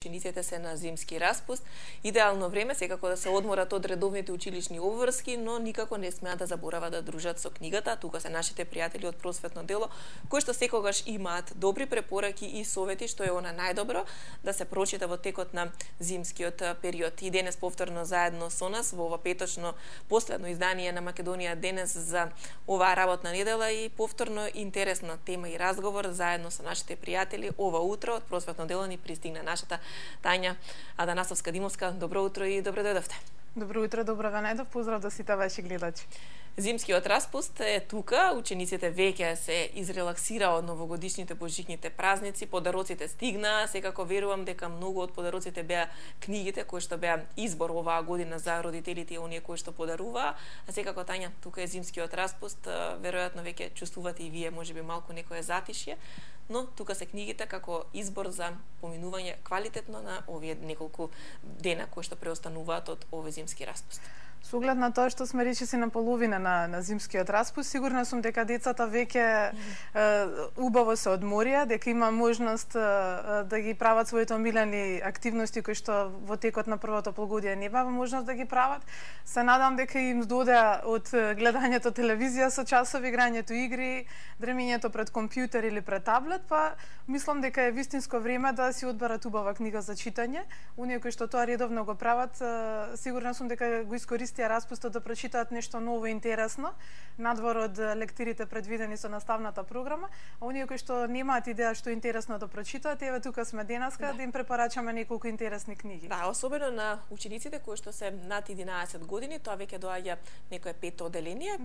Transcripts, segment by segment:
Учениците се на зимски распуст. Идеално време секако да се одморат од редовните училишни обврски, но никако не смеат да заборават да дружат со книгата. Тука се нашите пријатели од Просветно дело, кои што секогаш имаат добри препораки и совети што е она најдобро да се прочита во текот на зимскиот период. И денес повторно заедно со нас во ова петочно последно издание на Македонија денес за оваа работна недела и повторно интересна тема и разговор заедно со нашите пријатели. Ова утро од Просветно дело ни пристигна нашата Тања Аданасовска-Димовска. Добро утро и добро дојдовте. Добро утро, добро ве најдов. Поздрав до сите ваши гледачи. Зимскиот распуст е тука, учениците веќе се изрелаксира од новогодишните божичните празници, подароците стигнаа, секако верувам дека многу од подароците беа книгите кои што беа избор оваа година за родителите и оние кои што подаруваа, а секако Тања, тука е зимскиот распуст, веројатно веќе чувствувате и вие можеби малку некое затишје, но тука се книгите како избор за поминување квалитетно на овие неколку дена кои што преостануваат од овој зимски распуст. Со оглед на тоа што сме речиси на половина на зимскиот распуст, сигурна сум дека децата веќе убаво се одморија, дека има можност да ги прават своите омилени активности кои што во текот на првото полугодие не бава можност да ги прават. Се надам дека им доде од гледањето телевизија со часови, играњето игри, дремењето пред компјутер или пред таблет, па мислам дека е вистинско време да си одберат убава книга за читање. Оние кои што тоа редовно го прават, сигурна сум дека го искористија распустот да прочитаат нешто ново и интересно, надвор од лектирите предвидени со наставната програма, а оние кои што немаат идеја што е интересно да прочитаат, еве тука сме денеска да им препорачаме неколку интересни книги. Да, особено на учениците кои што се над 11 години, тоа веќе доаѓа некое пето оделение,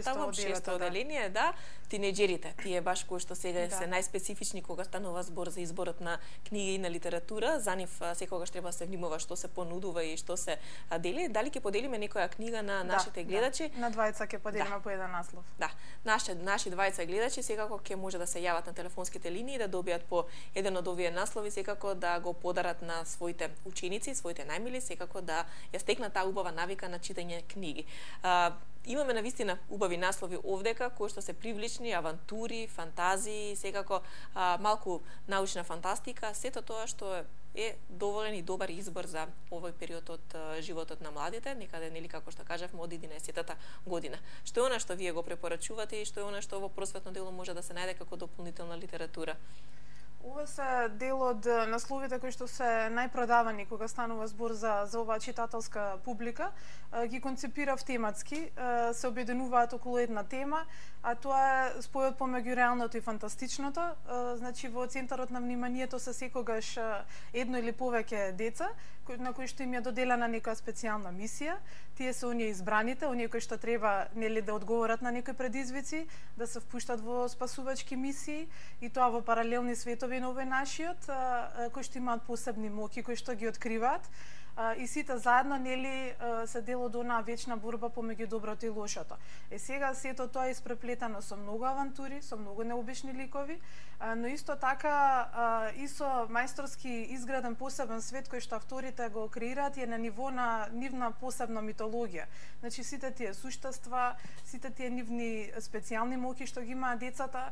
шесто оделение, да, тинеџерите, тие баш кои што сега се најспецифични кога станува збор за изборот на книги и на литература, за нив секогаш треба да се внимава што се понудува и што се дели. Дали ќе поделиме некоја книга на нашите гледачи? На двајца ќе поделиме по еден наслов. Да, наши двајца гледачи секако ќе може да се јават на телефонските линии да добијат по еден од овие наслови, секако да го подарат на своите ученици, своите најмили, секако да ја стекнат таа убава навика на читање книги. Имаме навистина убави наслови овдека кои што се привлични, авантури, фантазии, секако малку научна фантастика, сето тоа што е доволен и добар избор за овој период од животот на младите, некаде нели како што кажавме од 11-тата година. Што е она што вие го препорачувате и што е она што во Просветно дело може да се најде како дополнителна литература? Ова се дел од насловите кои што се најпродавани кога станува збор за оваа читателска публика. Ги концепирав тематски, се обединуваат околу една тема, а тоа е спојот помеѓу реалното и фантастичното. Значи во центарот на вниманието се секогаш едно или повеќе деца, на кои што им е доделена некоја специјална мисија. Тие се оние избраните, оние кои што треба нели да одговорат на некои предизвици, да се впуштат во спасувачки мисии и тоа во паралелни светови на овој нашиот, кои што имаат посебни моки, кои што ги откриваат. И сите заедно нели се дел од онаа вечна борба помеѓу доброто и лошото. Сега сето тоа е испреплетено со многу авантури, со многу необични ликови, но исто така и со мајсторски изграден посебен свет кој што авторите го креираат е на ниво на нивна посебна митологија. Значи сите тие суштества, сите тие нивни специјални моки што ги имаат децата,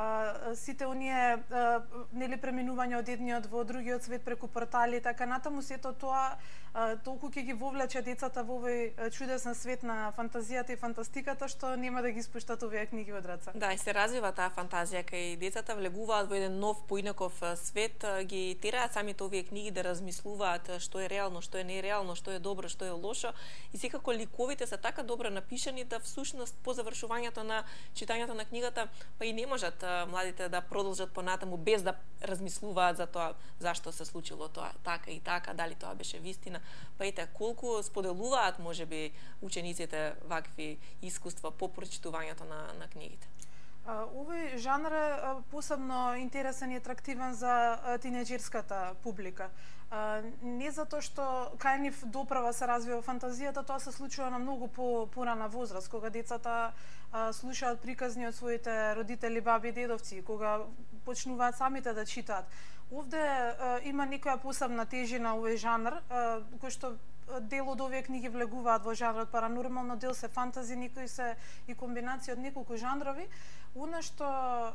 сите оние нели преминување од едниот во другиот свет преку портали и така натаму, сето тоа толку ќе ги вовлече децата во овој чудесен свет на фантазијата и фантастиката што нема да ги испуштат овие книги од раце. Да, и се развива таа фантазија кај децата, влегуваат во еден нов поинаков свет, ги тераат самите овие книги да размислуваат што е реално, што е нереално, што е добро, што е лошо и секако ликовите се така добро напишани да всушност по завршувањето на читањето на книгата па и не можат младите да продолжат понатаму без да размислуваат за тоа зашто се случило тоа така и така, дали тоа беше вистина. Па ете, колку споделуваат можеби учениците вакви искуства по прочитувањето на книгите? Овој жанр е посебно интересен и атрактивен за тинеџерската публика. Не затоа што кај нив доправа се развива фантазијата, тоа се случува на многу порана возраст, кога децата слушаат приказни од своите родители, баби и дедовци, кога почнуваат самите да читаат. Овде има некоја посебна тежина овој жанр, кој што дел од овие книги влегуваат во жанрот паранормално, дел се фантази, некои се и комбинација од неколку жанрови. Она што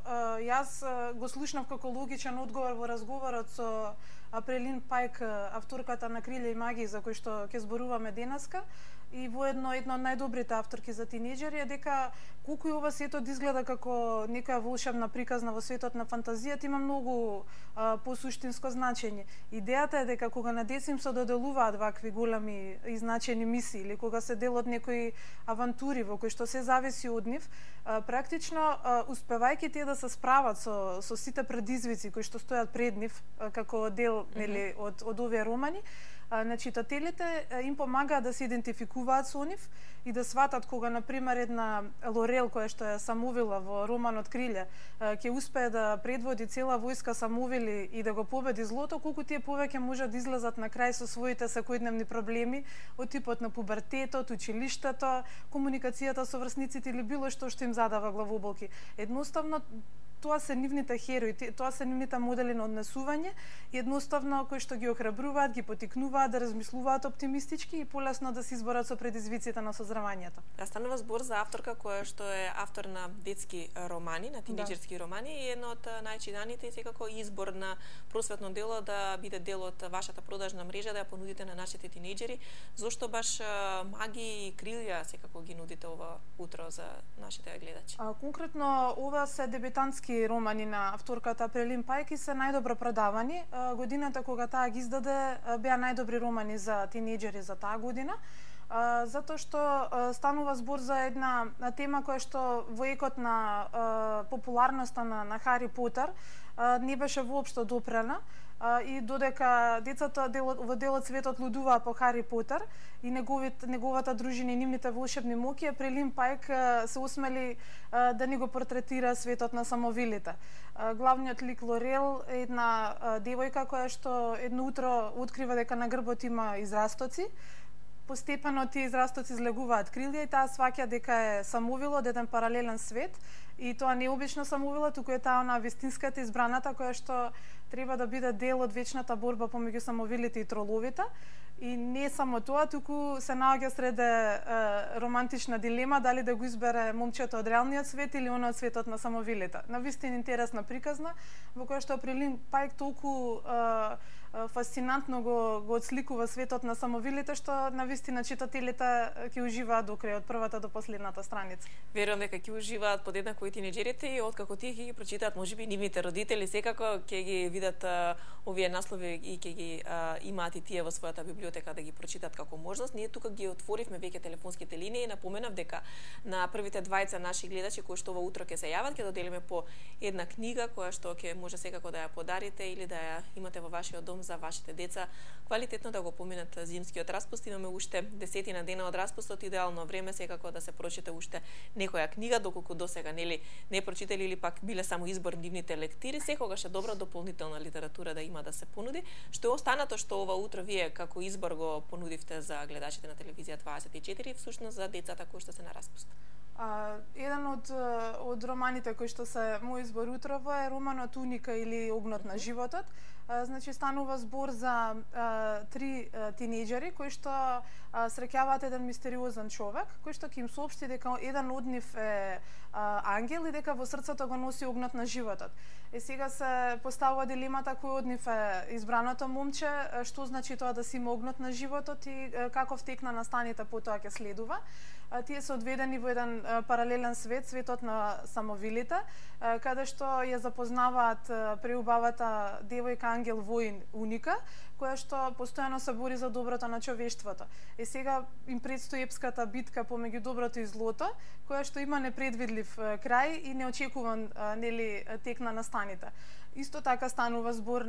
јас го слушнав како логичен одговор во разговорот со Апрелин Пајк, авторката на Крилја и магија, за кој што ќе зборуваме денеска, и воедно една од најдобрите авторки за тинејџери, е дека колку и ова светот изгледа како некоја волшебна приказна во светот на фантазијата, има многу посуштинско значење. Идејата е дека кога на деца им се доделуваат вакви големи и значени мисии, или кога се дел од некои авантури во кои што се зависи од нив, практично успевајќи тие да се справат со сите предизвици кои што стојат пред нив како дел нели од овие романи, на читателите им помагаат да се идентификуваат со нив и да сватат кога, например, една Лорел која што е самоувила во романот Крилја ќе успее да предводи цела војска самоувили и да го победи злото, колку тие повеќе можат да излезат на крај со своите секојдневни проблеми од типот на пубертетот, училиштето, комуникацијата со врсниците или било што им задава главоболки. Едноставно тоа се нивните херои, тоа се нивните модели на однесување, и едноставно кои што ги охрабруваат, ги потикнуваат да размислуваат оптимистички и полесно да се изборат со предизвиците на созревањето. Станува збор за авторка која што е автор на детски романи, на тинејџерски романи, и една од најчитаните и секако избор на просветно дело да биде дел од вашата продажна мрежа, да ја понудите на нашите тинејџери. Зошто баш Маги и Крилја секако ги нудите ова утро за нашите гледачи? Конкретно ова се дебютантски романи на авторката Апрелин Пајк и се најдобро продавани. Годината кога таа ги издаде беа најдобри романи за тинејџери за таа година, затоа што станува збор за една тема која што во екот на популарноста на Хари Потер не беше воопшто допрена, и додека децата во делот светот лудуваа по Хари Потер и неговата дружина и нивните волшебни моќи, Апрелин Пајк се усмели да ни го портретира светот на самовилите. Главниот лик Лорел е една девојка која што едно утро открива дека на грбот има израстоци. Постепено тие израстоци излегуваат крилја и таа сваќа дека е самовила од еден паралелен свет, и тоа не е обично самовила, туку е таа она вистинската избраната која што треба да биде дел од вечната борба помеѓу самовилите и троловите. И не само тоа, туку се наоѓа среде романтична дилема дали да го избере момчето од реалниот свет или оно од светот на самовилите. Навистина интересна приказна во која што Апрелин Пајк толку фасцинантно го отсликува светот на самовилите, што навистина читателите ќе уживаат до крај, од првата до последната страница. Верувам дека ќе уживаат подеднакво и тинејџерите, и откако тие ќе ги прочитаат, можеби нивните родители секако ќе ги видат овие наслови и ќе ги имаат и тие во својата библиотека да ги прочитат како можност. Ние тука ги отворивме веќе телефонските линии и напоменав дека на првите двајца наши гледачи кои што ова утро ќе се јават, ќе доделиме по една книга која што ќе може секако да ја подарите или да ја имате во вашиот дом за вашите деца, квалитетно да го поминат зимскиот распуст. Имаме уште 10 дена од распустот, идеално време секако да се прочите уште некоја книга, доколку досега нели не прочитали или пак биле само избор нивните лектири. Секогаш е добра дополнителна литература да има да се понуди. Што е останато што ова утро вие како избор го понудивте за гледачите на телевизија 24, всушност за децата кои што се на распуст? Еден од романите кои што се мој избор утрово е романот Уника или Огнот на животот. Значи станува збор за три тинејџери кои што среќаваат еден мистериозен човек кој што ќе им соопшти дека еден од нив е ангел и дека во срцето го носи огнот на животот. Сега се поставува дилемата кој од нив е избраното момче, што значи тоа да си има огнот на животот и каков тек на настаните потоа ќе следува. Тие се одведени во еден паралелен свет, светот на самовилите, каде што ја запознаваат преубавата девојка ангел воин Уника, која што постојано се бори за доброто на човештвото. Сега им предстои епската битка помеѓу доброто и злото, која што има непредвидлив крај и неочекуван тек на настаните. Исто така станува збор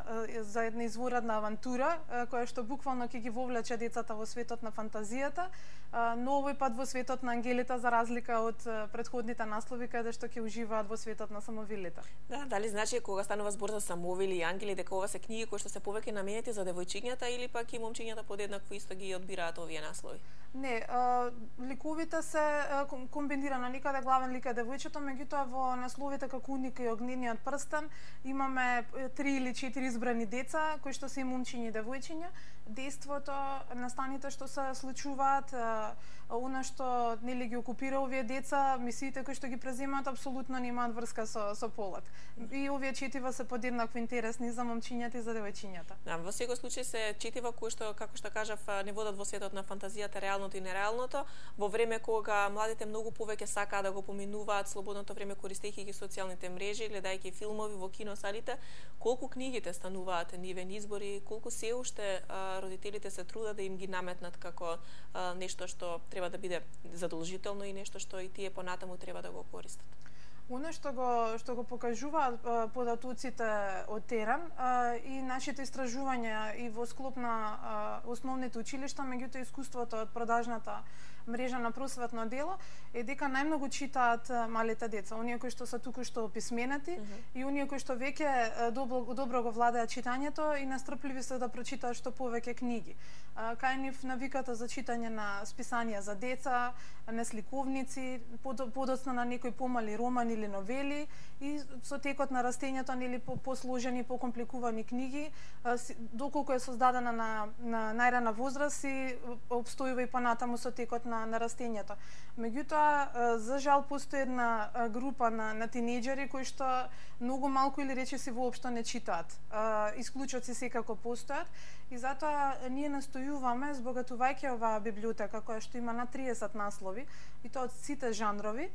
за една изворедна авантура, која што буквално ќе ги вовлече децата во светот на фантазијата, но овој пат во светот на ангелите, за разлика од претходните наслови каде што ќе уживаат во светот на самовилите. Да, дали значи кога станува збор за самовили и ангели дека ова се книги кои што се повеќе наменети за девојчињата или пак и момчињата подеднакво исто ги одбираат овие наслови? Не, ликовите се комбинирано, никаде главен лик е девојчето, меѓутоа во насловите како Уника и Огнениот прстен имаме 3 или 4 избрани деца кои што се момчиња и девојчиња. Дејството, настаните што се случуваат, она што нели ги окупира овие деца, мисиите кои што ги преземаат апсолутно немаат врска со полот. И овие четива се подеднакво интересни за момчињата и за девојчињата. Да, во секој случај се четива кои што, како што кажав, не водат во светот на фантазијата, реалното и нереалното, во време кога младите многу повеќе сакаат да го поминуваат слободното време користејќи ги социјалните мрежи, гледајќи филмови во киносалите. Колку книгите стануваат нивен избори, колку се уште родителите се трудат да им ги наметнат како нешто што треба да биде задолжително и нешто што и тие понатаму треба да го користат. Оно што го покажуваат податоците од терен и нашите истражувања и во склоп на основните училишта, меѓутоа искуството од продажната мрежа на просветно дело е дека најмногу читаат малите деца, оние кои што се туку што писменати и оние кои што веќе добро го владеат читањето и настрпливи се да прочитаат што повеќе книги. Кај нив навиката за читање на списанија за деца, на сликовници, подоцна на некои помали романи или новели и со текот на растењето нели посложени, покомпликувани книги, доколку е создадена на најрана возраст и обстојува и понатаму со текот на растењето. Меѓутоа, за жал постои една група на тинејџери кои што многу малку или речиси воопшто не читаат. Исклучоци секако постојат и затоа ние настојуваме, збогатувајќи оваа библиотека која што има на 30 наслови и тоа од сите жанрови,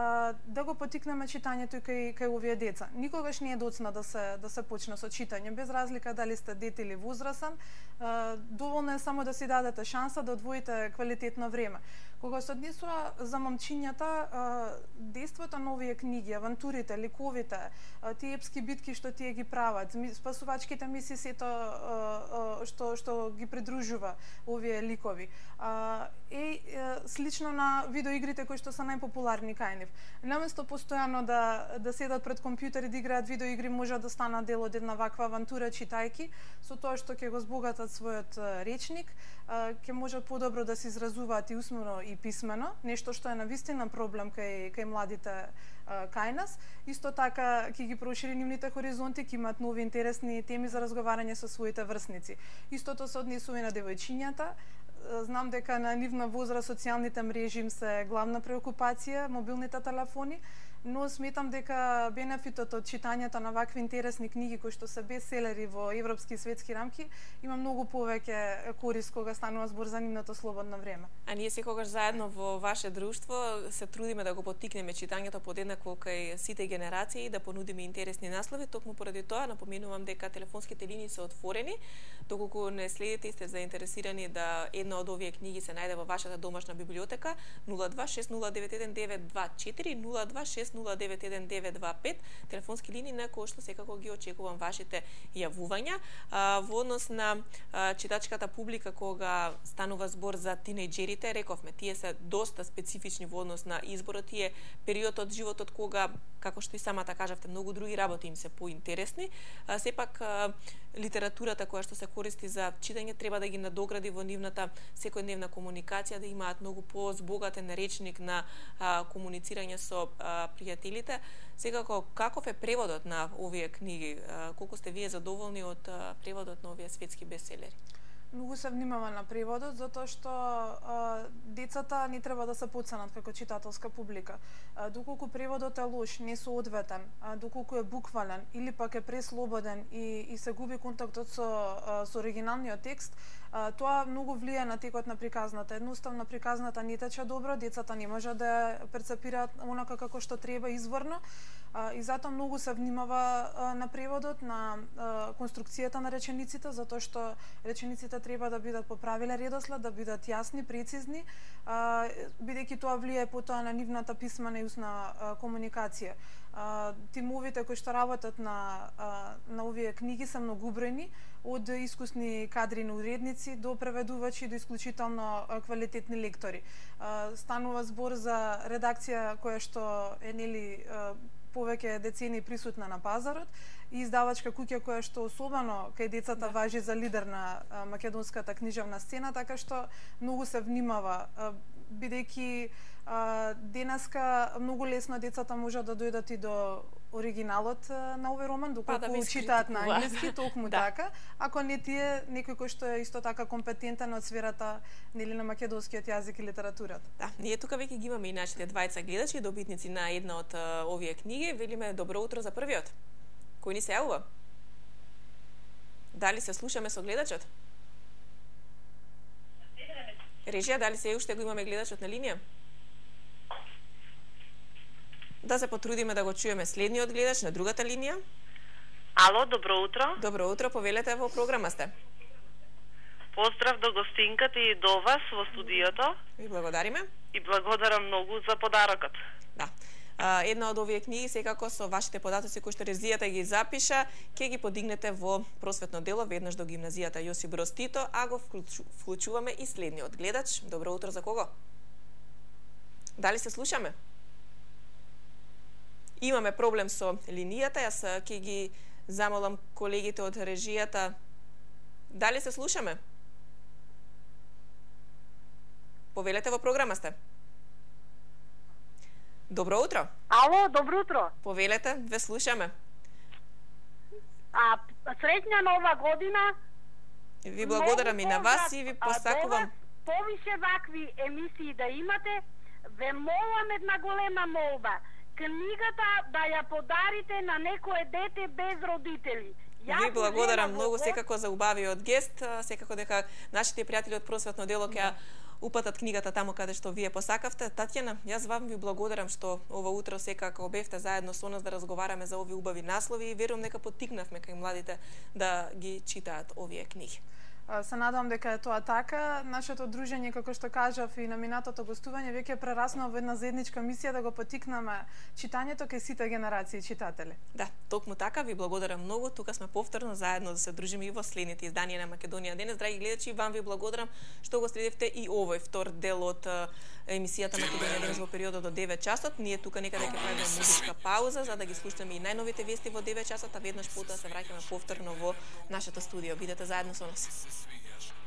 да го потикнеме читањето и кај овие деца. Никогаш не е доцна да се почне со читање, без разлика дали сте дете или возрасен. Доволно е само да си дадете шанса да одвоите квалитетно време. Кога се однесува за момчињата, дејството на овие книги, авантурите, ликовите, тие епски битки што тие ги прават, спасувачките мисии, сето што ги придружува овие ликови, е слично на видеоигрите кои што се најпопуларни кај нив. Наместо постојано да седат пред компјутери да играат видеоигри, може да станат дел од една ваква авантура читајки, со тоа што ќе го збогатат својот речник, ќе можат подобро да се изразуваат и усмено и писмено, нешто што е навистина проблем кај младите кај нас. Исто така ќе ги прошири нивните хоризонти, ќе имаат нови интересни теми за разговарање со своите врсници. Истото се однесува и на девојчињата. Знам дека на нивна возраст социјалните мрежи им се главна преокупација, мобилните телефони, но сметам дека бенефитот од читањето на вакви интересни книги кои што се бестселери во европски и светски рамки има многу повеќе корист кога станува збор за нивното слободно време. А ние секогаш заедно во ваше друштво се трудиме да го поттикнеме читањето подеднакво кај сите генерации, да понудиме интересни наслови. Токму поради тоа напоменувам дека телефонските линии се отворени. Доколку не следите и сте заинтересирани да една од овие книги се најде во вашата домашна библиотека, 0260919224 0260919225, телефонски линии на кои што секако ги очекувам вашите јавувања. Во однос на читачката публика кога станува збор за тинејџерите, рековме, тие се доста специфични во однос на изборот, тие период од животот кога, како што и самата кажавте, многу други работи им се поинтересни. Сепак литературата која што се користи за читање треба да ги надогради во нивната секојдневна комуникација, да имаат многу позбогатен речник на комуницирање со пријателите. Секако, каков е преводот на овие книги? Колку сте вие задоволни од преводот на овие светски бестселери? Многу се внимава на преводот, затоа што децата не треба да се подценат како читателска публика. Доколку преводот е лош, не соодветен, доколку е буквален или пак е преслободен и се губи контактот со оригиналниот текст, тоа многу влијае на текот на приказната. Едноставно приказната не тече добро, децата не можат да ја перцепираат онака како што треба изворно, и затоа многу се внимава на преводот, на конструкцијата на речениците, затоа што речениците треба да бидат по правилен редослед, да бидат јасни, прецизни, бидејќи тоа влијае потоа на нивната писмена и устна комуникација. Тимовите кои што работат на овие книги се многубројни, од искусни кадрини уредници до преведувачи до исклучително квалитетни лектори. Станува збор за редакција која што е нели повеќе децени присутна на пазарот и издавачка куќа која што особено кај децата важи за лидер на македонската книжевна сцена, така што многу се внимава, бидејќи денеска многу лесно децата можат да дојдат и до оригиналот на овој роман, доколку да ви читаат на скритикува. англиски, толку така, ако не тие некој кој што е исто така компетентен од сферата нели на македонскиот јазик и литературата. Да, ние тука веќе ги имаме и нашите двајца гледачи, добитници на една од овие книги. Велиме добро утро за првиот. Кој ни се јавува? Дали се слушаме со гледачот? Режија, дали се уште го имаме гледачот на линија? Да се потрудиме да го чуеме следниот гледач на другата линија. Ало, добро утро. Добро утро, повелете, во програма сте. Поздрав до гостинката и до вас во студиото. Ви благодариме. И благодарам многу за подарокот. Да. Една од овие книги, секако со вашите податоци кои што Резијата ги запиша, ќе ги подигнете во просветно дело веднаш до гимназијата Јосип Броз Тито, а го вклучуваме и следниот гледач. Добро утро за кого? Дали се слушаме? Имаме проблем со линијата, јас ќе ги замолам колегите од режијата. Дали се слушаме? Повелете, во програма сте. Добро утро. Ало, добро утро. Повелете, ве слушаме. Среќна нова година. Ви благодарам и на вас и ви посакувам. Повише вакви емисии да имате. Ве молам една голема молба. Книгата да ја подарите на некое дете без родители. Ви благодарам многу секако за убавиот гест, секако дека нашите пријатели од просветно дело ќе упатат книгата таму каде што вие посакавте. Татјана, јас вам ви благодарам што ова утро секако бевте заедно со нас да разговараме за овие убави наслови и верувам дека поттикнавме кај младите да ги читаат овие книги. Се надевам дека е тоа така. Нашето дружење, како што кажав и на минатото гостување, веќе прераснува во една заедничка мисија да го поттикнеме читањето кај сите генерации читатели. Да, токму така, ви благодарам многу. Тука сме повторно заедно да се дружиме и во следните изданија на Македонија денес. Драги гледачи, вам ви благодарам што го следевте и овој втор дел од емисијата Македонија денес во периодот до 9 часот. Ние тука некаде ќе правиме музичка пауза за да ги слушаме и најновите вести во 9 часот, а веднаш потоа се враќаме повторно во нашето студио. Бидете заедно со нас.